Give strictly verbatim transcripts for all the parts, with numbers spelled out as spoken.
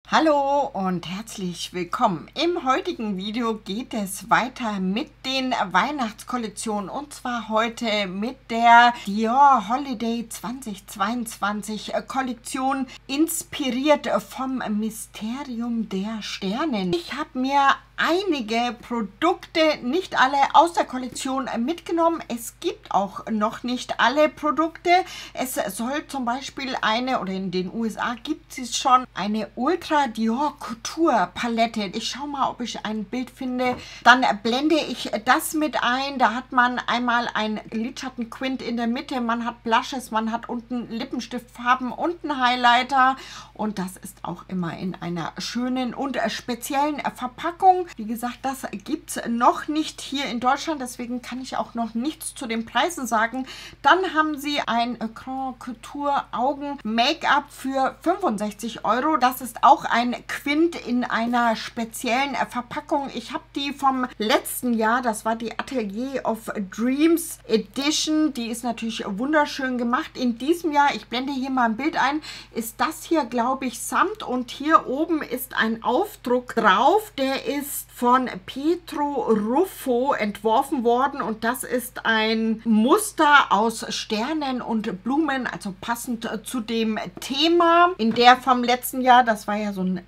Hallo und herzlich willkommen. Im heutigen Video geht es weiter mit den Weihnachtskollektionen und zwar heute mit der Dior Holiday zweitausendzweiundzwanzig Kollektion, inspiriert vom Mysterium der Sternen. Ich habe mir einige Produkte, nicht alle aus der Kollektion mitgenommen. Es gibt auch noch nicht alle Produkte. Es soll zum Beispiel eine, oder in den U S A gibt es schon, eine Ultra Dior Couture Palette. Ich schaue mal, ob ich ein Bild finde. Dann blende ich das mit ein. Da hat man einmal ein Lidschattenquint in der Mitte, man hat Blushes, man hat unten Lippenstiftfarben und einen Highlighter. Und das ist auch immer in einer schönen und speziellen Verpackung. Wie gesagt, das gibt es noch nicht hier in Deutschland, deswegen kann ich auch noch nichts zu den Preisen sagen. Dann haben sie ein Grand Couture Augen Make-up für fünfundsechzig Euro. Das ist auch ein Quint in einer speziellen Verpackung. Ich habe die vom letzten Jahr, das war die Atelier of Dreams Edition. Die ist natürlich wunderschön gemacht. In diesem Jahr, ich blende hier mal ein Bild ein, ist das hier, glaube ich, Samt und hier oben ist ein Aufdruck drauf. Der ist von Pietro Ruffo entworfen worden und das ist ein Muster aus Sternen und Blumen, also passend zu dem Thema. In der vom letzten Jahr, das war ja so ein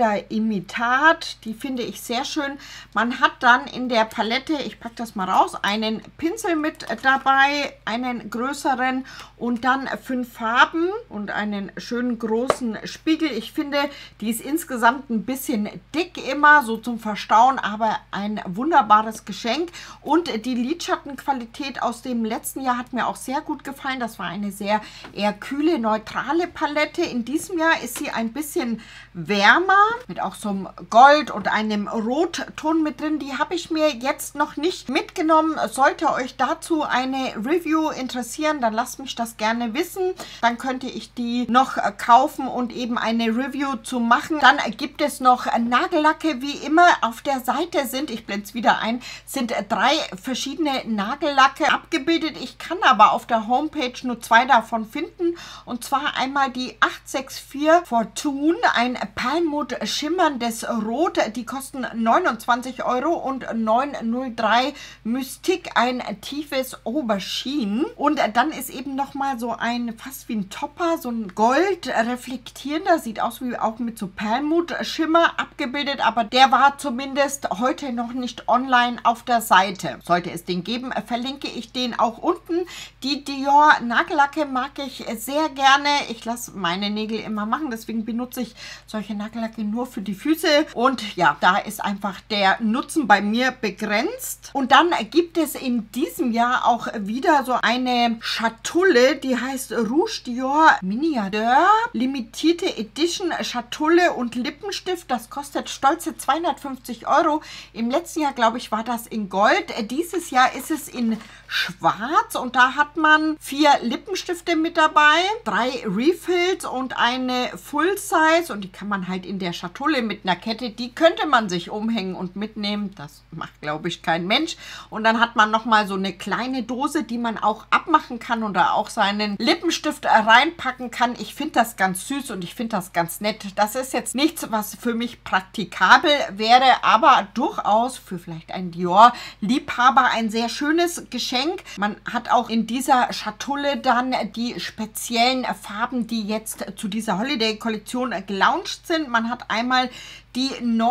Lederimitat, die finde ich sehr schön. Man hat dann in der Palette, ich packe das mal raus, einen Pinsel mit dabei, einen größeren und dann fünf Farben und einen schönen großen Spiegel. Ich finde, die ist insgesamt ein bisschen dick immer, so zum Verstauen, aber ein wunderbares Geschenk. Und die Lidschattenqualität aus dem letzten Jahr hat mir auch sehr gut gefallen. Das war eine sehr eher kühle, neutrale Palette. In diesem Jahr ist sie ein bisschen wärmer, mit auch so einem Gold und einem Rotton mit drin. Die habe ich mir jetzt noch nicht mitgenommen. Sollte euch dazu eine Review interessieren, dann lasst mich das gerne wissen. Dann könnte ich die noch kaufen und eben eine Review zu machen. Dann gibt es noch Nagellacke, wie immer auf der Seite sind, ich blende es wieder ein, sind drei verschiedene Nagellacke abgebildet. Ich kann aber auf der Homepage nur zwei davon finden. Und zwar einmal die acht sechs vier Fortune, ein Perlmutt schimmerndes Rot. Die kosten neunundzwanzig Euro und neun null drei Mystique, ein tiefes Aubergine. Und dann ist eben nochmal so ein, fast wie ein Topper, so ein Gold reflektierender, sieht aus wie auch mit so Perlmutt Schimmer abgebildet, aber der war zumindest heute noch nicht online auf der Seite. Sollte es den geben, verlinke ich den auch unten. Die Dior Nagellacke mag ich sehr gerne. Ich lasse meine Nägel immer machen, deswegen benutze ich solche Nagellacke nur für die Füße. Und ja, da ist einfach der Nutzen bei mir begrenzt. Und dann gibt es in diesem Jahr auch wieder so eine Schatulle, die heißt Rouge Dior Miniature Limitierte Edition Schatulle und Lippenstift. Das kostet stolze zweihundertfünfzig Euro. Im letzten Jahr, glaube ich, war das in Gold. Dieses Jahr ist es in Schwarz und da hat man vier Lippenstifte mit dabei, drei Refills und eine Full Size und die kann man halt in der Schatulle mit einer Kette, die könnte man sich umhängen und mitnehmen. Das macht, glaube ich, kein Mensch. Und dann hat man nochmal so eine kleine Dose, die man auch abmachen kann und da auch seinen Lippenstift reinpacken kann. Ich finde das ganz süß und ich finde das ganz nett. Das ist jetzt nichts, was für mich praktikabel wäre, aber durchaus für vielleicht einen Dior-Liebhaber ein sehr schönes Geschenk. Man hat auch in dieser Schatulle dann die speziellen Farben, die jetzt zu dieser Holiday-Kollektion gelauncht sind. Man hat einmal die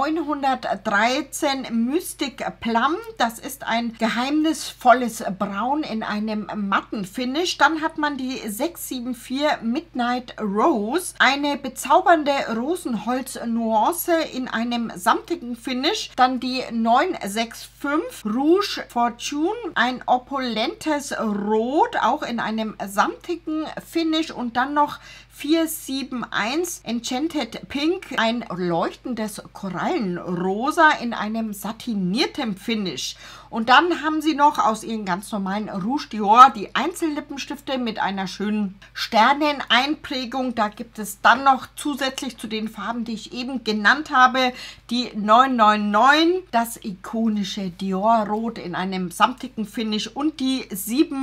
neunhundertdreizehn Mystic Plum, das ist ein geheimnisvolles Braun in einem matten Finish. Dann hat man die sechs sieben vier Midnight Rose, eine bezaubernde Rosenholz-Nuance in einem samtigen Finish. Dann die neun sechs fünf Rouge Fortune, ein opulentes Rot, auch in einem samtigen Finish. Und dann noch vier sieben eins Enchanted Pink, ein leuchtendes Korallenrosa in einem satinierten Finish. Und dann haben sie noch aus ihren ganz normalen Rouge Dior die Einzellippenstifte mit einer schönen Sterneneinprägung. Da gibt es dann noch zusätzlich zu den Farben, die ich eben genannt habe, die neun neun neun, das ikonische Dior Rot in einem samtigen Finish und die sieben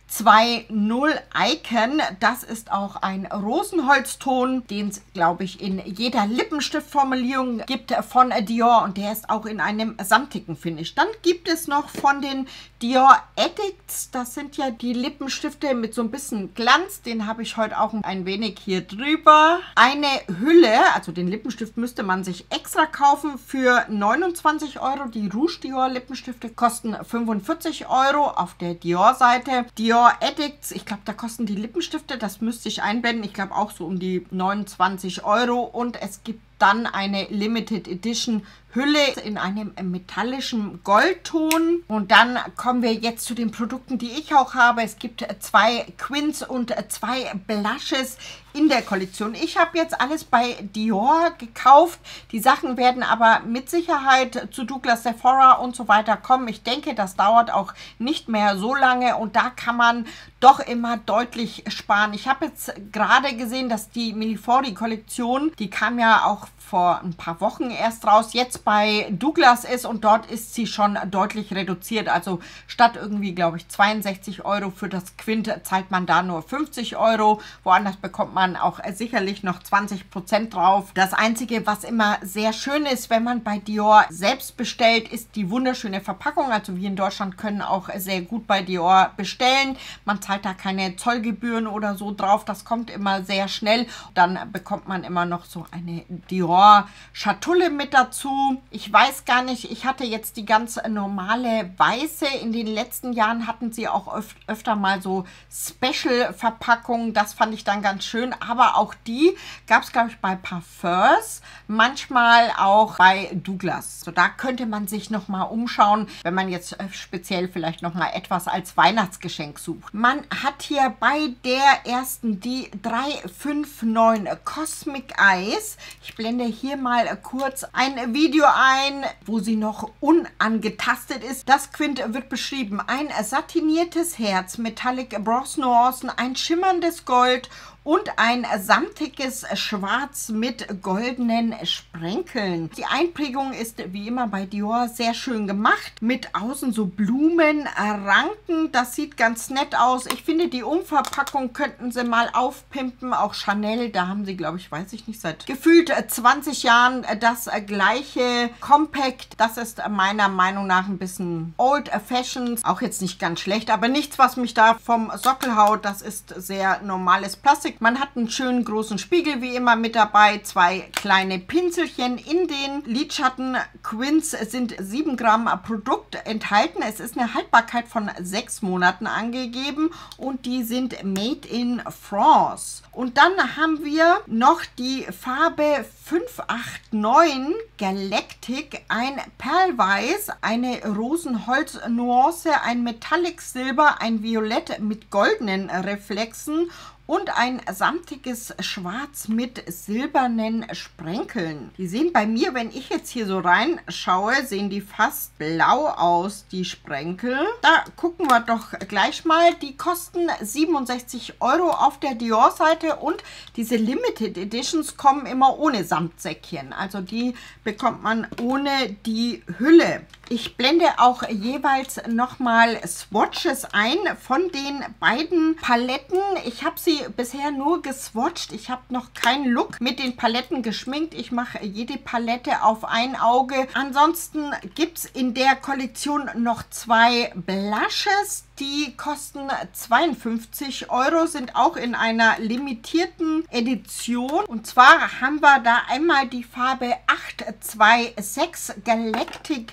zwei null Icon. Das ist auch ein Rosenholzton, den es, glaube ich, in jeder Lippenstiftformulierung gibt von Dior und der ist auch in einem samtigen Finish. Dann gibt es noch von den Dior Addicts, das sind ja die Lippenstifte mit so ein bisschen Glanz, den habe ich heute auch ein wenig hier drüber. Eine Hülle, also den Lippenstift müsste man sich extra kaufen für neunundzwanzig Euro. Die Rouge Dior Lippenstifte kosten fünfundvierzig Euro auf der Dior-Seite. Dior Addicts, ich glaube, da kosten die Lippenstifte, das müsste ich einblenden, ich glaube auch so um die neunundzwanzig Euro und es gibt dann eine Limited Edition Hülle in einem metallischen Goldton. Und dann kommen wir jetzt zu den Produkten, die ich auch habe. Es gibt zwei Quins und zwei Blushes in der Kollektion. Ich habe jetzt alles bei Dior gekauft. Die Sachen werden aber mit Sicherheit zu Douglas, Sephora und so weiter kommen. Ich denke, das dauert auch nicht mehr so lange und da kann man doch immer deutlich sparen. Ich habe jetzt gerade gesehen, dass die Mille-Fori-Kollektion, die kam ja auch vor ein paar Wochen erst raus, jetzt bei Douglas ist und dort ist sie schon deutlich reduziert. Also statt irgendwie, glaube ich, zweiundsechzig Euro für das Quint zahlt man da nur fünfzig Euro. Woanders bekommt man auch sicherlich noch zwanzig Prozent drauf. Das Einzige, was immer sehr schön ist, wenn man bei Dior selbst bestellt, ist die wunderschöne Verpackung. Also wir in Deutschland können auch sehr gut bei Dior bestellen. Man zahlt da keine Zollgebühren oder so drauf. Das kommt immer sehr schnell. Dann bekommt man immer noch so eine Dior Schatulle mit dazu. Ich weiß gar nicht, ich hatte jetzt die ganz normale weiße. In den letzten Jahren hatten sie auch öf öfter mal so Special-Verpackungen. Das fand ich dann ganz schön. Aber auch die gab es, glaube ich, bei Parfums. Manchmal auch bei Douglas. So, da könnte man sich nochmal umschauen, wenn man jetzt speziell vielleicht nochmal etwas als Weihnachtsgeschenk sucht. Man hat hier bei der ersten die drei fünf neun Cosmic Eyes. Ich blende hier mal kurz ein Video ein, wo sie noch unangetastet ist. Das Quint wird beschrieben. Ein satiniertes Herz, Metallic Bronze Nuancen, ein schimmerndes Gold und ein samtiges Schwarz mit goldenen Sprenkeln. Die Einprägung ist wie immer bei Dior sehr schön gemacht. Mit außen so Blumenranken. Das sieht ganz nett aus. Ich finde, die Umverpackung könnten sie mal aufpimpen. Auch Chanel, da haben sie, glaube ich, weiß ich nicht, seit gefühlt zwanzig Jahren das gleiche Compact. Das ist meiner Meinung nach ein bisschen old-fashioned. Auch jetzt nicht ganz schlecht, aber nichts, was mich da vom Sockel haut. Das ist sehr normales Plastik. Man hat einen schönen großen Spiegel wie immer mit dabei, zwei kleine Pinselchen in den Lidschatten. Quins sind sieben Gramm Produkt enthalten. Es ist eine Haltbarkeit von sechs Monaten angegeben und die sind made in France. Und dann haben wir noch die Farbe fünf acht neun Galactic, ein Perlweiß, eine Rosenholz-Nuance, ein Metallic Silber, ein Violett mit goldenen Reflexen und ein samtiges Schwarz mit silbernen Sprenkeln. Die sehen bei mir, wenn ich jetzt hier so reinschaue, sehen die fast blau aus, die Sprenkel. Da gucken wir doch gleich mal. Die kosten siebenundsechzig Euro auf der Dior-Seite und diese Limited Editions kommen immer ohne Samtsäckchen. Also die bekommt man ohne die Hülle. Ich blende auch jeweils nochmal Swatches ein von den beiden Paletten. Ich habe sie bisher nur geswatcht. Ich habe noch keinen Look mit den Paletten geschminkt. Ich mache jede Palette auf ein Auge. Ansonsten gibt es in der Kollektion noch zwei Blushes. Die kosten zweiundfünfzig Euro, sind auch in einer limitierten Edition. Und zwar haben wir da einmal die Farbe acht zwei sechs Galactic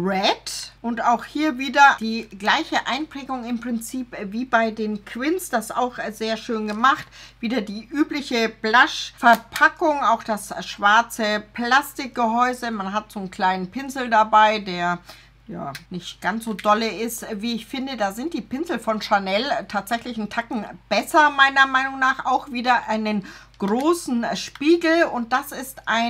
Red und auch hier wieder die gleiche Einprägung im Prinzip wie bei den Quins, das auch sehr schön gemacht. Wieder die übliche Blush-Verpackung, auch das schwarze Plastikgehäuse. Man hat so einen kleinen Pinsel dabei, der ja nicht ganz so dolle ist, wie ich finde. Da sind die Pinsel von Chanel tatsächlich einen Tacken besser, meiner Meinung nach. Auch wieder einen großen Spiegel und das ist ein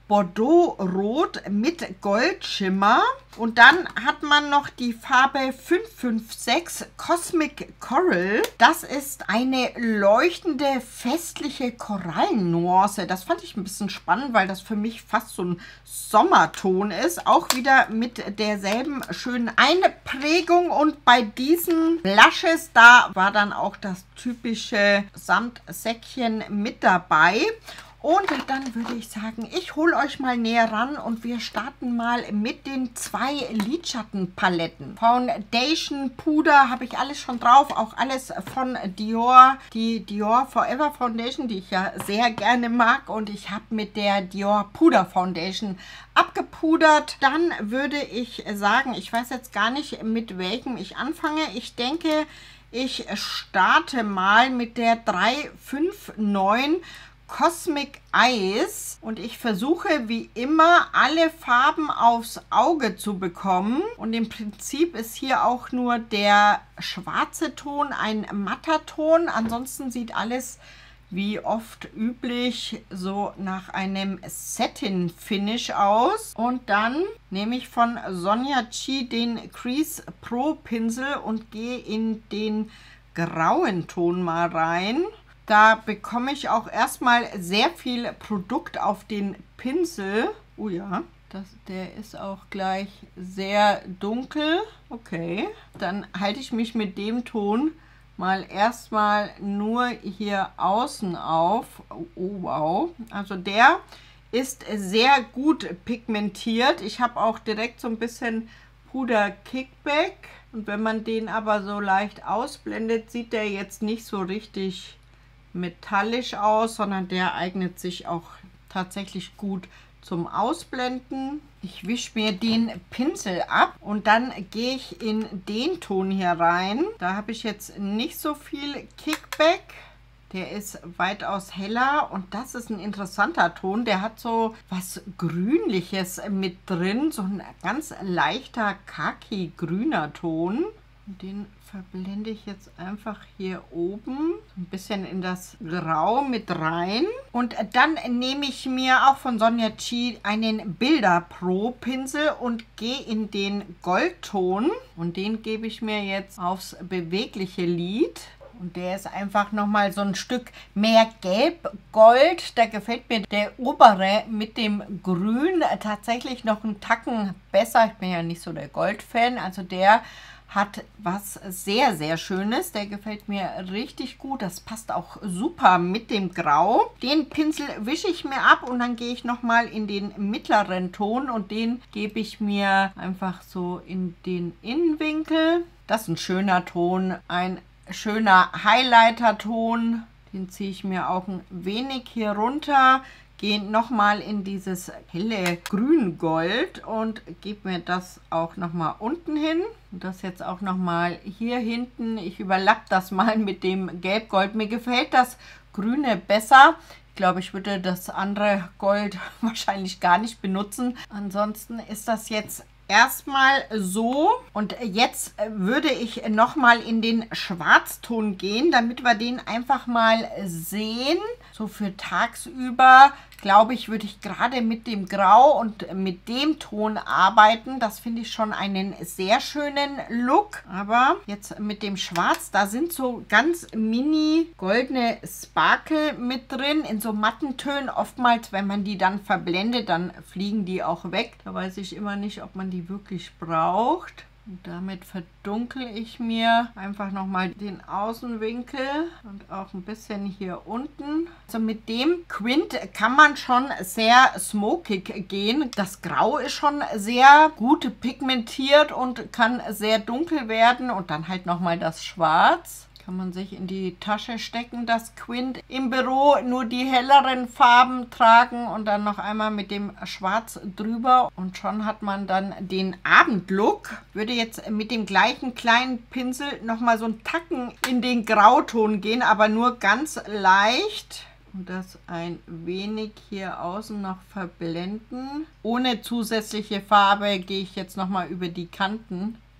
Bordeaux-Rot mit Goldschimmer. Und dann hat man noch die Farbe fünf fünf sechs Cosmic Coral. Das ist eine leuchtende, festliche Korallennuance. Das fand ich ein bisschen spannend, weil das für mich fast so ein Sommerton ist. Auch wieder mit derselben schönen Einprägung. Und bei diesen Blushes, da war dann auch das typische Samtsäckchen mit dabei. Und dann würde ich sagen, ich hole euch mal näher ran und wir starten mal mit den zwei Lidschattenpaletten. Foundation, Puder habe ich alles schon drauf, auch alles von Dior. Die Dior Forever Foundation, die ich ja sehr gerne mag. Und ich habe mit der Dior Puder Foundation abgepudert. Dann würde ich sagen, ich weiß jetzt gar nicht, mit welchem ich anfange. Ich denke, ich starte mal mit der drei fünf neun Cosmic Eyes und ich versuche wie immer alle Farben aufs Auge zu bekommen und im Prinzip ist hier auch nur der schwarze Ton ein matter Ton, ansonsten sieht alles wie oft üblich so nach einem Satin Finish aus. Und dann nehme ich von Sonia Chi den Crease Pro Pinsel und gehe in den grauen Ton mal rein. Da bekomme ich auch erstmal sehr viel Produkt auf den Pinsel. Oh ja, das, der ist auch gleich sehr dunkel. Okay, dann halte ich mich mit dem Ton mal erstmal nur hier außen auf. Oh wow, also der ist sehr gut pigmentiert. Ich habe auch direkt so ein bisschen Puder Kickback. Und wenn man den aber so leicht ausblendet, sieht der jetzt nicht so richtig metallisch aus, sondern der eignet sich auch tatsächlich gut zum Ausblenden. Ich wische mir den Pinsel ab und dann gehe ich in den Ton hier rein. Da habe ich jetzt nicht so viel Kickback. Der ist weitaus heller und das ist ein interessanter Ton. Der hat so was Grünliches mit drin, so ein ganz leichter Khaki-grüner Ton. Den verblende ich jetzt einfach hier oben ein bisschen in das Grau mit rein. Und dann nehme ich mir auch von Sonia Chi einen Bilder Pro Pinsel und gehe in den Goldton. Und den gebe ich mir jetzt aufs bewegliche Lid. Und der ist einfach nochmal so ein Stück mehr Gelb-Gold. Da gefällt mir der obere mit dem Grün tatsächlich noch einen Tacken besser. Ich bin ja nicht so der Gold-Fan. Also der hat was sehr, sehr Schönes. Der gefällt mir richtig gut. Das passt auch super mit dem Grau. Den Pinsel wische ich mir ab und dann gehe ich nochmal in den mittleren Ton und den gebe ich mir einfach so in den Innenwinkel. Das ist ein schöner Ton, ein schöner Highlighter-Ton. Den ziehe ich mir auch ein wenig hier runter. Gehe nochmal in dieses helle Grün-Gold und gebe mir das auch nochmal unten hin. Und das jetzt auch nochmal hier hinten. Ich überlappe das mal mit dem Gelb-Gold. Mir gefällt das Grüne besser. Ich glaube, ich würde das andere Gold wahrscheinlich gar nicht benutzen. Ansonsten ist das jetzt erstmal so. Und jetzt würde ich nochmal in den Schwarzton gehen, damit wir den einfach mal sehen. So für tagsüber, glaube ich, würde ich gerade mit dem Grau und mit dem Ton arbeiten. Das finde ich schon einen sehr schönen Look. Aber jetzt mit dem Schwarz, da sind so ganz mini goldene Sparkle mit drin. In so matten Tönen. Oftmals, wenn man die dann verblendet, dann fliegen die auch weg. Da weiß ich immer nicht, ob man die wirklich braucht. Und damit verdunkel ich mir einfach nochmal den Außenwinkel und auch ein bisschen hier unten. Also mit dem Quint kann man schon sehr smokig gehen. Das Grau ist schon sehr gut pigmentiert und kann sehr dunkel werden. Und dann halt nochmal das Schwarz. Kann man sich in die Tasche stecken, das Quint. Im Büro nur die helleren Farben tragen und dann noch einmal mit dem Schwarz drüber. Und schon hat man dann den Abendlook. Würde jetzt mit dem gleichen kleinen Pinsel nochmal so einen Tacken in den Grauton gehen, aber nur ganz leicht. Und das ein wenig hier außen noch verblenden. Ohne zusätzliche Farbe gehe ich jetzt nochmal über die Kanten.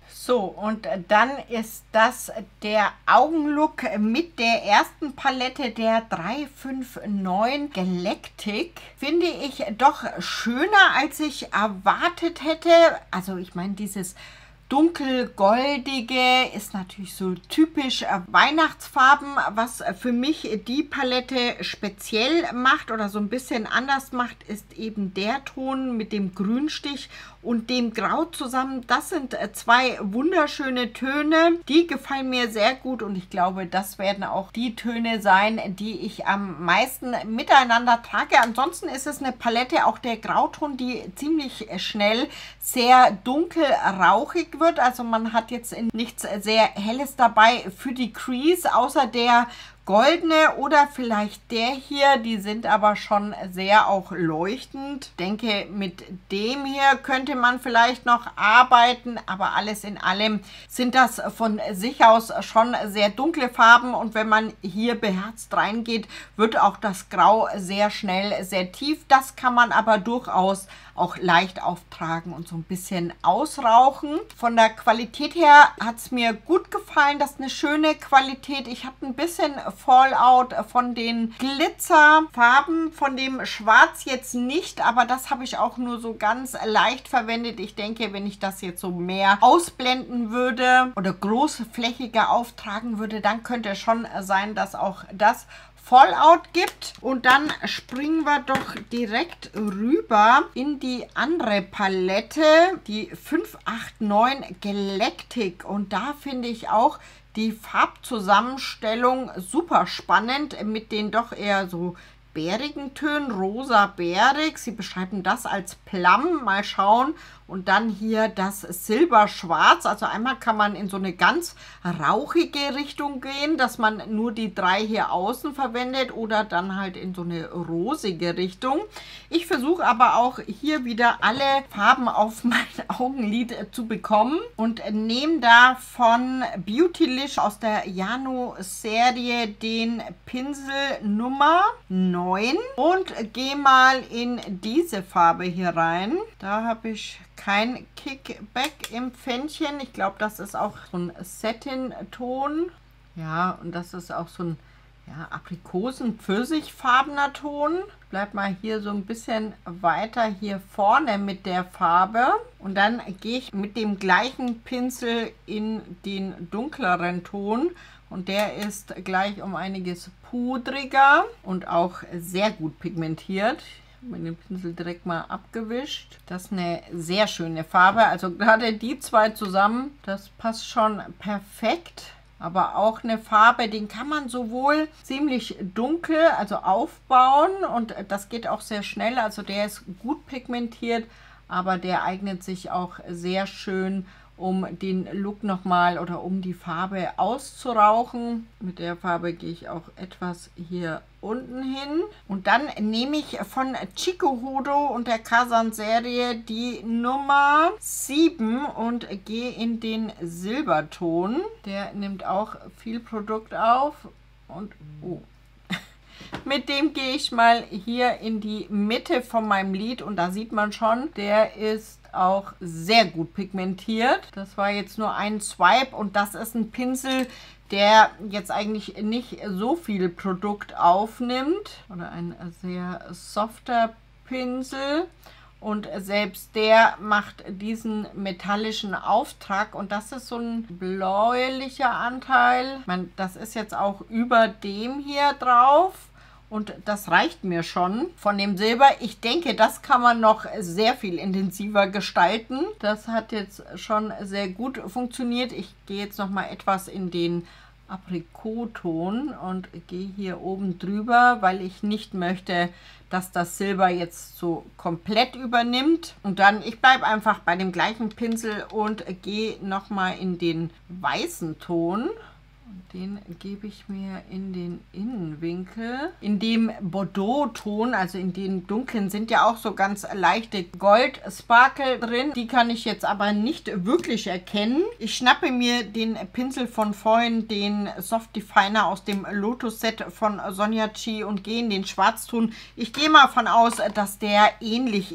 So, und dann ist das der Augenlook mit der ersten Palette, der drei fünf neun Galactic. Finde ich doch schöner, als ich erwartet hätte. Also ich meine, dieses dunkelgoldige ist natürlich so typisch Weihnachtsfarben, was für mich die Palette speziell macht oder so ein bisschen anders macht, ist eben der Ton mit dem Grünstich und dem Grau zusammen. Das sind zwei wunderschöne Töne, die gefallen mir sehr gut und ich glaube, das werden auch die Töne sein, die ich am meisten miteinander trage. Ansonsten ist es eine Palette, auch der Grauton, die ziemlich schnell sehr dunkel rauchig wird. Also man hat jetzt nichts sehr Helles dabei für die Crease, außer der goldene oder vielleicht der hier, die sind aber schon sehr auch leuchtend. Ich denke, mit dem hier könnte man vielleicht noch arbeiten, aber alles in allem sind das von sich aus schon sehr dunkle Farben und wenn man hier beherzt reingeht, wird auch das Grau sehr schnell sehr tief. Das kann man aber durchaus auch leicht auftragen und so ein bisschen ausrauchen. Von der Qualität her hat es mir gut gefallen. Das ist eine schöne Qualität. Ich habe ein bisschen Fallout von den Glitzerfarben, von dem Schwarz jetzt nicht, aber das habe ich auch nur so ganz leicht verwendet. Ich denke, wenn ich das jetzt so mehr ausblenden würde oder großflächiger auftragen würde, dann könnte es schon sein, dass auch das Fallout gibt. Und dann springen wir doch direkt rüber in die andere Palette, die fünf acht neun Galactic. Und da finde ich auch die Farbzusammenstellung super spannend mit den doch eher so bärigen Tönen, rosa-bärig. Sie beschreiben das als Plum. Mal schauen. Und dann hier das Silberschwarz. Also einmal kann man in so eine ganz rauchige Richtung gehen, dass man nur die drei hier außen verwendet oder dann halt in so eine rosige Richtung. Ich versuche aber auch hier wieder alle Farben auf mein Augenlid zu bekommen und nehme da von Beautylish aus der Jano-Serie den Pinsel Nummer neun und gehe mal in diese Farbe hier rein. Da habe ich kein Kickback im Pfännchen. Ich glaube, das ist auch so ein Satin-Ton. Ja, und das ist auch so ein ja, Aprikosen-Pfirsichfarbener Ton. Bleib mal hier so ein bisschen weiter hier vorne mit der Farbe. Und dann gehe ich mit dem gleichen Pinsel in den dunkleren Ton. Und der ist gleich um einiges pudriger und auch sehr gut pigmentiert. Mit dem Pinsel direkt mal abgewischt. Das ist eine sehr schöne Farbe. Also gerade die zwei zusammen, das passt schon perfekt. Aber auch eine Farbe, den kann man sowohl ziemlich dunkel, also aufbauen. Und das geht auch sehr schnell. Also der ist gut pigmentiert, aber der eignet sich auch sehr schön, um den Look nochmal oder um die Farbe auszurauchen. Mit der Farbe gehe ich auch etwas hier unten hin. Und dann nehme ich von Chikuhudo und der Kazan-Serie die Nummer sieben und gehe in den Silberton. Der nimmt auch viel Produkt auf. Und oh. Mit dem gehe ich mal hier in die Mitte von meinem Lid und da sieht man schon, der ist auch sehr gut pigmentiert. Das war jetzt nur ein Swipe und das ist ein Pinsel, der jetzt eigentlich nicht so viel Produkt aufnimmt. Oder ein sehr softer Pinsel. Und selbst der macht diesen metallischen Auftrag. Und das ist so ein bläulicher Anteil. Ich meine, das ist jetzt auch über dem hier drauf. Und das reicht mir schon von dem Silber. Ich denke, das kann man noch sehr viel intensiver gestalten. Das hat jetzt schon sehr gut funktioniert. Ich gehe jetzt noch mal etwas in den Aprikotton und gehe hier oben drüber, weil ich nicht möchte, dass das Silber jetzt so komplett übernimmt. Und dann, ich bleibe einfach bei dem gleichen Pinsel und gehe noch mal in den weißen Ton. Den gebe ich mir in den Innenwinkel. In dem Bordeaux-Ton, also in den dunklen, sind ja auch so ganz leichte Gold-Sparkle drin. Die kann ich jetzt aber nicht wirklich erkennen. Ich schnappe mir den Pinsel von vorhin, den Soft Definer aus dem Lotus-Set von Sonia Chi und gehe in den Schwarzton. Ich gehe mal von aus, dass der ähnlich ist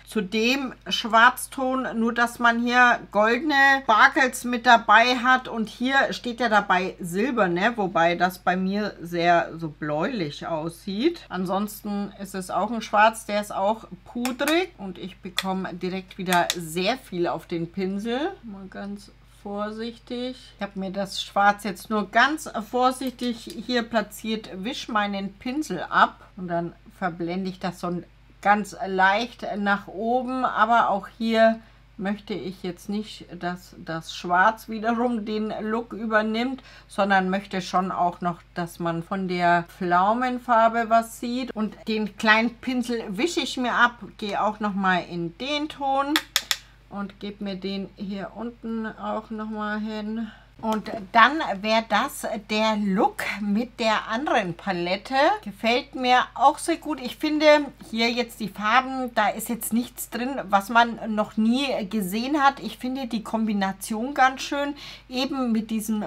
zu dem Schwarzton, nur dass man hier goldene Sparkles mit dabei hat und hier steht ja dabei silberne, wobei das bei mir sehr so bläulich aussieht. Ansonsten ist es auch ein Schwarz, der ist auch pudrig und ich bekomme direkt wieder sehr viel auf den Pinsel. Mal ganz vorsichtig. Ich habe mir das Schwarz jetzt nur ganz vorsichtig hier platziert, wische meinen Pinsel ab und dann verblende ich das so ganz leicht nach oben, aber auch hier möchte ich jetzt nicht, dass das Schwarz wiederum den Look übernimmt, sondern möchte schon auch noch, dass man von der Pflaumenfarbe was sieht. Und den kleinen Pinsel wische ich mir ab, gehe auch noch mal in den Ton und gebe mir den hier unten auch noch mal hin. Und dann wäre das der Look mit der anderen Palette. Gefällt mir auch sehr gut. Ich finde hier jetzt die Farben, da ist jetzt nichts drin, was man noch nie gesehen hat. Ich finde die Kombination ganz schön, eben mit diesen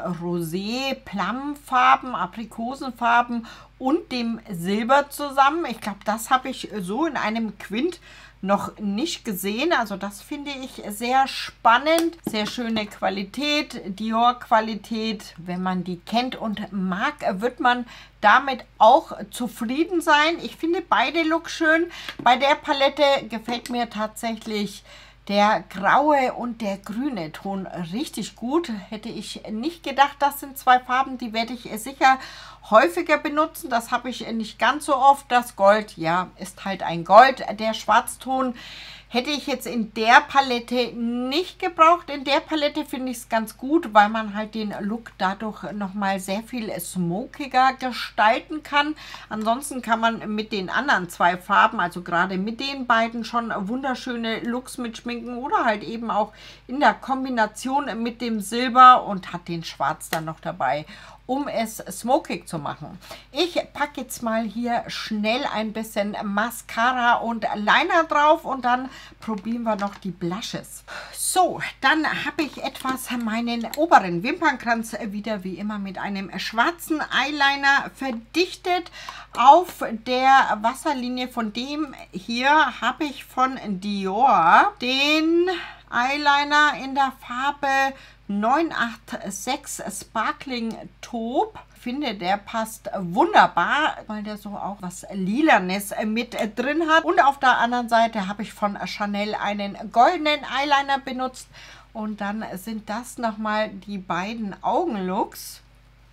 Rosé-Plum-Farben, Aprikosenfarben und dem Silber zusammen. Ich glaube, das habe ich so in einem Quint noch nicht gesehen. Also das finde ich sehr spannend. Sehr schöne Qualität, Dior-Qualität. Wenn man die kennt und mag, wird man damit auch zufrieden sein. Ich finde beide Looks schön. Bei der Palette gefällt mir tatsächlich der graue und der grüne Ton richtig gut. Hätte ich nicht gedacht, das sind zwei Farben, die werde ich sicher häufiger benutzen. Das habe ich nicht ganz so oft. Das Gold, ja, ist halt ein Gold. Der Schwarzton hätte ich jetzt in der Palette nicht gebraucht. In der Palette finde ich es ganz gut, weil man halt den Look dadurch nochmal sehr viel smokiger gestalten kann. Ansonsten kann man mit den anderen zwei Farben, also gerade mit den beiden, schon wunderschöne Looks mitschminken oder halt eben auch in der Kombination mit dem Silber und hat den Schwarz dann noch dabei, um es smokig zu machen. Ich packe jetzt mal hier schnell ein bisschen Mascara und Liner drauf und dann probieren wir noch die Blushes. So, dann habe ich etwas meinen oberen Wimpernkranz wieder wie immer mit einem schwarzen Eyeliner verdichtet. Auf der Wasserlinie von dem hier habe ich von Dior den Eyeliner in der Farbe neun acht sechs Sparkling Taupe. Ich finde, der passt wunderbar, weil der so auch was Lilanes mit drin hat. Und auf der anderen Seite habe ich von Chanel einen goldenen Eyeliner benutzt. Und dann sind das nochmal die beiden Augenlooks.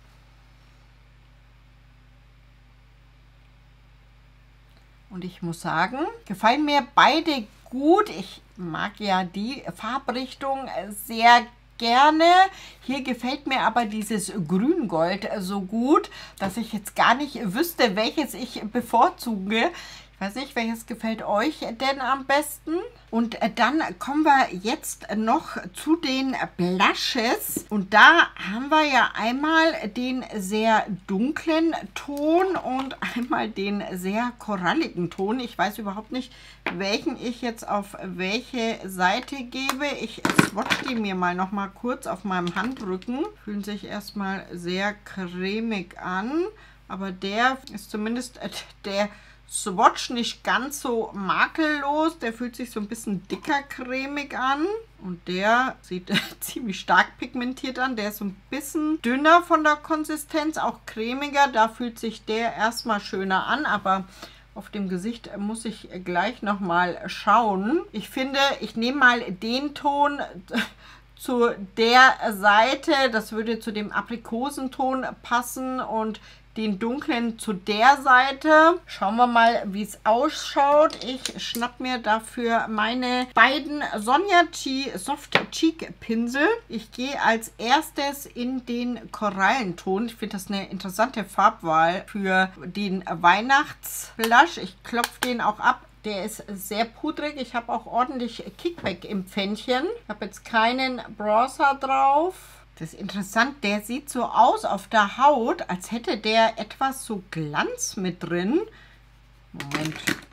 Und ich muss sagen, gefallen mir beide gut. Ich mag ja die Farbrichtung sehr gerne. Hier gefällt mir aber dieses Grüngold so gut, dass ich jetzt gar nicht wüsste, welches ich bevorzuge. Ich weiß nicht, welches gefällt euch denn am besten? Und dann kommen wir jetzt noch zu den Blushes. Und da haben wir ja einmal den sehr dunklen Ton und einmal den sehr koralligen Ton. Ich weiß überhaupt nicht, welchen ich jetzt auf welche Seite gebe. Ich swatch die mir mal noch mal kurz auf meinem Handrücken. Fühlen sich erstmal sehr cremig an. Aber der ist zumindest der Swatch nicht ganz so makellos. Der fühlt sich so ein bisschen dicker cremig an. Und der sieht ziemlich stark pigmentiert an. Der ist so ein bisschen dünner von der Konsistenz, auch cremiger. Da fühlt sich der erstmal schöner an, aber auf dem Gesicht muss ich gleich nochmal schauen. Ich finde, ich nehme mal den Ton zu der Seite. Das würde zu dem Aprikosenton passen und den dunklen zu der Seite. Schauen wir mal, wie es ausschaut. Ich schnapp mir dafür meine beiden Sonja Chi Soft Cheek Pinsel. Ich gehe als erstes in den Korallenton. Ich finde das eine interessante Farbwahl für den Weihnachtsblush. Ich klopfe den auch ab. Der ist sehr pudrig. Ich habe auch ordentlich Kickback im Pfännchen. Ich habe jetzt keinen Bronzer drauf. Das ist interessant, der sieht so aus auf der Haut, als hätte der etwas so Glanz mit drin. Moment,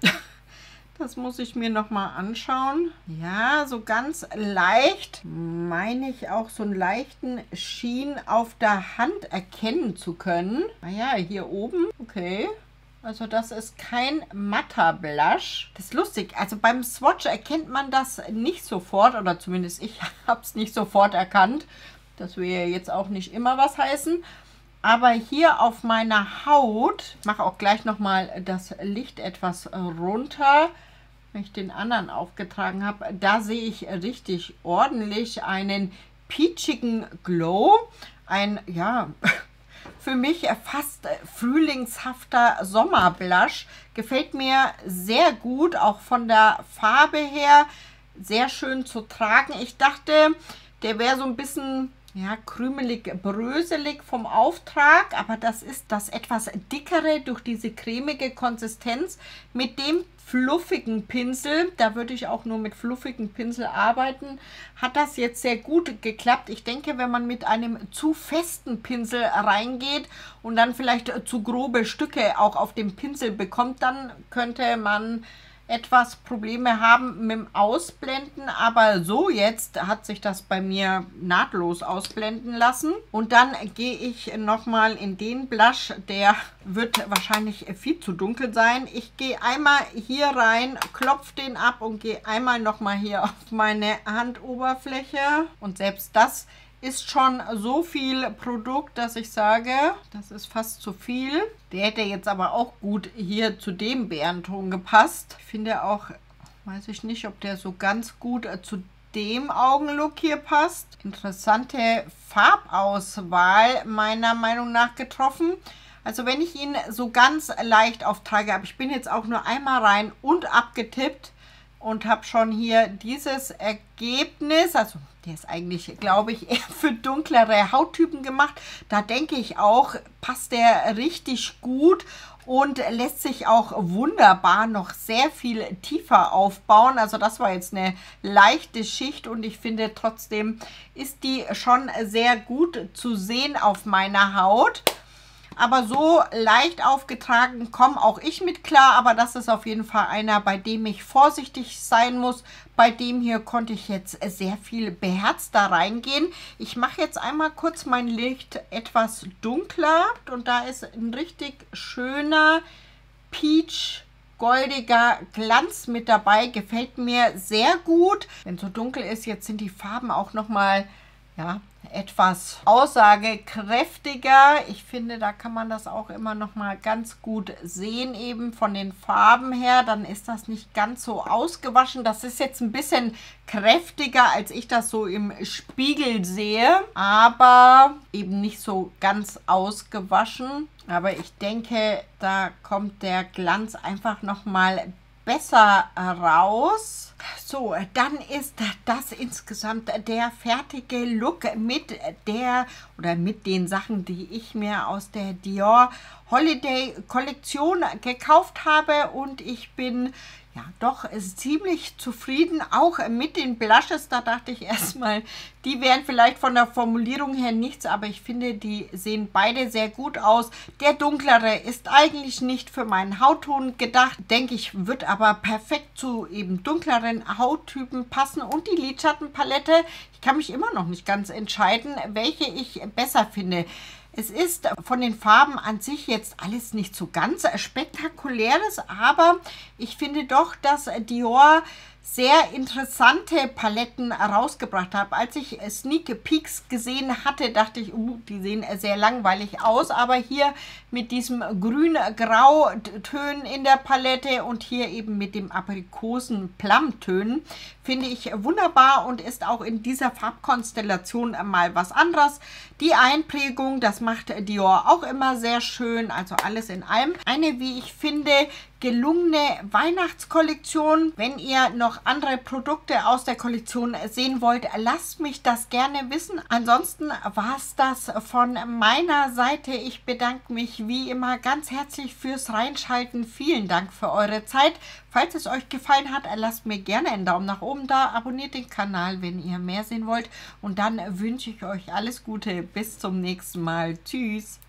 das muss ich mir nochmal anschauen. Ja, so ganz leicht, meine ich auch so einen leichten Sheen auf der Hand erkennen zu können. Naja, hier oben, okay. Also das ist kein matter Blush. Das ist lustig. Also beim Swatch erkennt man das nicht sofort. Oder zumindest ich habe es nicht sofort erkannt. Das will ja jetzt auch nicht immer was heißen. Aber hier auf meiner Haut, ich mache auch gleich nochmal das Licht etwas runter, wenn ich den anderen aufgetragen habe, da sehe ich richtig ordentlich einen peachigen Glow. Ein, ja, für mich fast frühlingshafter Sommerblush. Gefällt mir sehr gut, auch von der Farbe her sehr schön zu tragen. Ich dachte, der wäre so ein bisschen... ja, krümelig, bröselig vom Auftrag, aber das ist das etwas dickere durch diese cremige Konsistenz mit dem fluffigen Pinsel. Da würde ich auch nur mit fluffigen Pinsel arbeiten. Hat das jetzt sehr gut geklappt. Ich denke, wenn man mit einem zu festen Pinsel reingeht und dann vielleicht zu grobe Stücke auch auf dem Pinsel bekommt, dann könnte man etwas Probleme haben mit dem Ausblenden, aber so jetzt hat sich das bei mir nahtlos ausblenden lassen. Und dann gehe ich nochmal in den Blush, der wird wahrscheinlich viel zu dunkel sein. Ich gehe einmal hier rein, klopfe den ab und gehe einmal nochmal hier auf meine Handoberfläche. Und selbst das ist schon so viel Produkt, dass ich sage, das ist fast zu viel. Der hätte jetzt aber auch gut hier zu dem Bärenton gepasst. Ich finde auch, weiß ich nicht, ob der so ganz gut zu dem Augenlook hier passt. Interessante Farbauswahl meiner Meinung nach getroffen. Also wenn ich ihn so ganz leicht auftrage, aber ich bin jetzt auch nur einmal rein und abgetippt und habe schon hier dieses Ergebnis, also der ist eigentlich, glaube ich, eher für dunklere Hauttypen gemacht. Da denke ich auch, passt der richtig gut und lässt sich auch wunderbar noch sehr viel tiefer aufbauen. Also das war jetzt eine leichte Schicht und ich finde trotzdem ist die schon sehr gut zu sehen auf meiner Haut. Aber so leicht aufgetragen komme auch ich mit klar. Aber das ist auf jeden Fall einer, bei dem ich vorsichtig sein muss. Bei dem hier konnte ich jetzt sehr viel beherzter reingehen. Ich mache jetzt einmal kurz mein Licht etwas dunkler. Und da ist ein richtig schöner Peach goldiger Glanz mit dabei. Gefällt mir sehr gut. Wenn es so dunkel ist, jetzt sind die Farben auch nochmal, ja, etwas aussagekräftiger. Ich finde, da kann man das auch immer noch mal ganz gut sehen, eben von den Farben her. Dann ist das nicht ganz so ausgewaschen. Das ist jetzt ein bisschen kräftiger, als ich das so im Spiegel sehe, aber eben nicht so ganz ausgewaschen. Aber ich denke, da kommt der Glanz einfach noch mal besser raus. So, dann ist das insgesamt der fertige Look mit der oder mit den Sachen, die ich mir aus der Dior Holiday Kollektion gekauft habe und ich bin ja doch ziemlich zufrieden, auch mit den Blushes. Da dachte ich erstmal, die wären vielleicht von der Formulierung her nichts, aber ich finde, die sehen beide sehr gut aus. Der dunklere ist eigentlich nicht für meinen Hautton gedacht, denke ich, wird aber perfekt zu eben dunkleren Hauttypen passen. Und die Lidschattenpalette, ich kann mich immer noch nicht ganz entscheiden, welche ich besser finde. Es ist von den Farben an sich jetzt alles nicht so ganz spektakuläres, aber ich finde doch, dass Dior sehr interessante Paletten rausgebracht hat. Als ich Sneak Peeks gesehen hatte, dachte ich, uh, die sehen sehr langweilig aus, aber hier mit diesem grün-grau-Tönen in der Palette und hier eben mit dem Aprikosen-Plum-Tönen finde ich wunderbar und ist auch in dieser Farbkonstellation mal was anderes. Die Einprägung, das macht Dior auch immer sehr schön, also alles in allem. Eine, wie ich finde, gelungene Weihnachtskollektion. Wenn ihr noch andere Produkte aus der Kollektion sehen wollt, lasst mich das gerne wissen. Ansonsten war es das von meiner Seite. Ich bedanke mich wie immer ganz herzlich fürs Reinschalten. Vielen Dank für eure Zeit. Falls es euch gefallen hat, lasst mir gerne einen Daumen nach oben da. Abonniert den Kanal, wenn ihr mehr sehen wollt. Und dann wünsche ich euch alles Gute. Bis zum nächsten Mal. Tschüss.